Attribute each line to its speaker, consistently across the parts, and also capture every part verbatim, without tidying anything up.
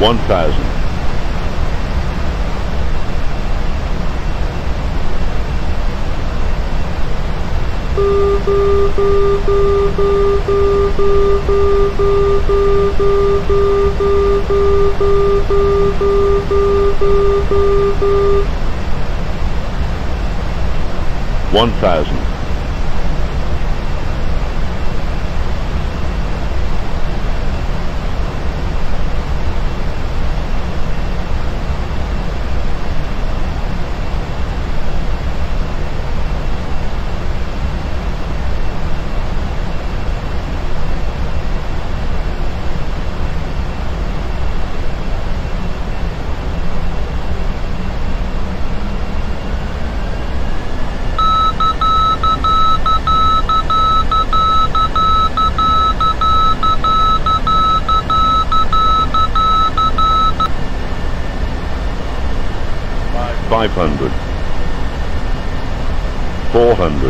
Speaker 1: one thousand. One thousand. Five hundred. Four hundred.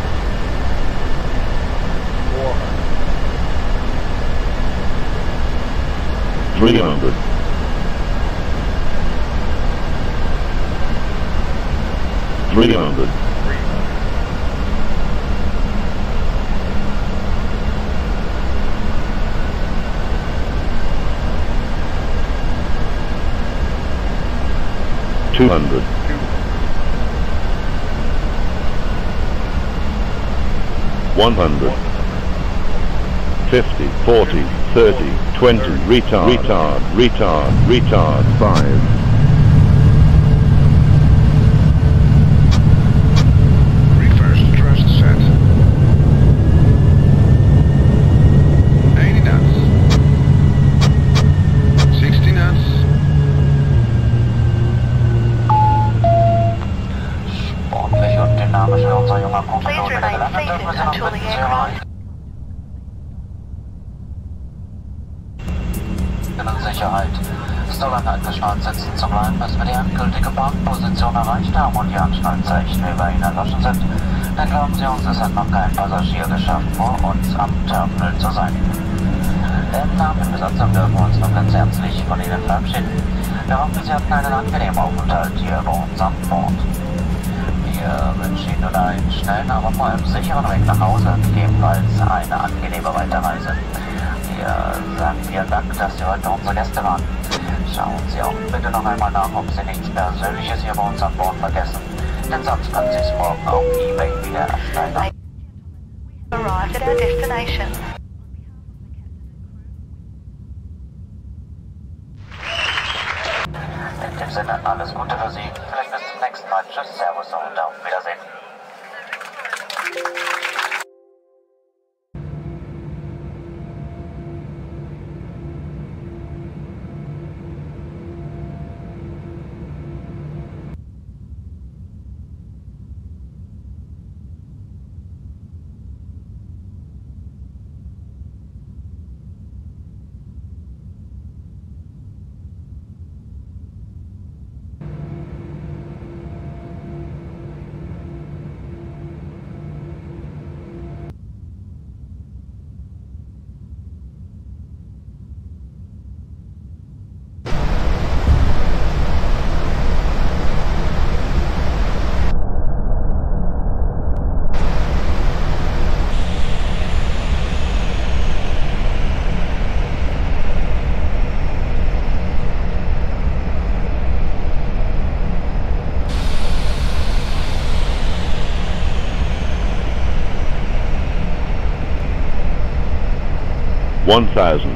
Speaker 2: Four hundred.
Speaker 1: Three hundred. Three hundred.
Speaker 2: Three hundred.
Speaker 1: Two hundred. One hundred. Fifty, forty, thirty, twenty, retard, retard, retard, retard, five.
Speaker 3: Reverse thrust set. eighty knots. sixty knots.
Speaker 4: Sportlich und dynamisch für unser junger Kompagnon
Speaker 5: Please
Speaker 4: mit der
Speaker 5: remain
Speaker 4: Landung
Speaker 5: seated
Speaker 4: müssen wir
Speaker 5: until
Speaker 4: noch
Speaker 5: the
Speaker 4: Sicherheit.
Speaker 5: aircraft
Speaker 4: In Sicherheit. Stolan angeschnallt sitzen zu bleiben, bis wir die endgültige Parkposition erreicht haben und die Anschnallzeichen über Ihnen erloschen sind. Dann glauben Sie uns, es hat noch kein Passagier geschafft, vor uns am Terminal zu sein. Im Namen der Besatzung dürfen wir uns noch ganz herzlich von Ihnen verabschieden. Wir hoffen, Sie hatten einen angenehmen Aufenthalt hier bei uns an Bord. Wir wünschen Ihnen nun einen schnellen, aber vor allem sicheren Weg nach Hause, gegebenenfalls eine angenehme Weiterreise. Wir sagen vielen Dank, dass Sie heute unsere Gäste waren. Schauen Sie auch bitte noch einmal nach, ob Sie nichts Persönliches hier bei uns an Bord vergessen. Denn sonst können Sie es morgen auf eBay wieder ersteigern.
Speaker 5: arrived at our destination.
Speaker 4: In dem Sinne, alles Gute für Sie. Vielleicht bis zum nächsten Mal. Tschüss, Servus und auf Wiedersehen.
Speaker 1: One thousand.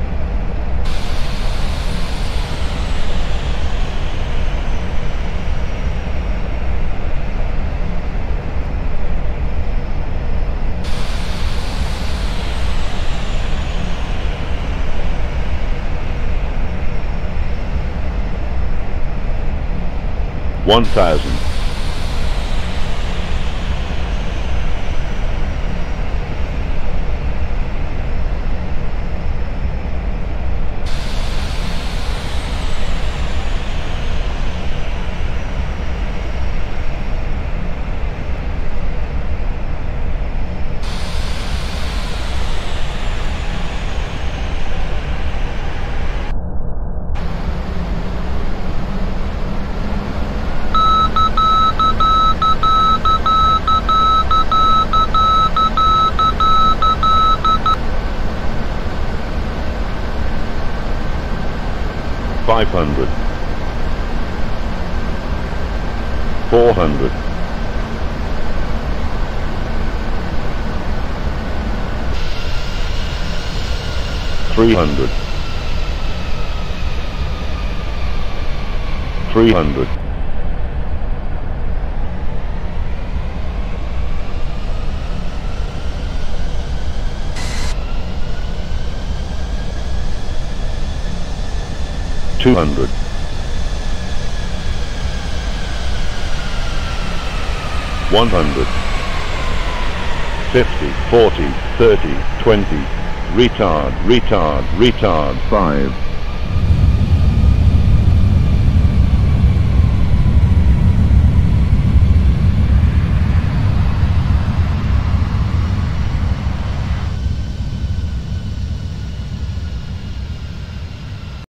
Speaker 1: One thousand. five hundred, four hundred, three hundred, three hundred, two hundred, one hundred, fifty, forty, thirty, twenty, retard, retard, retard, five,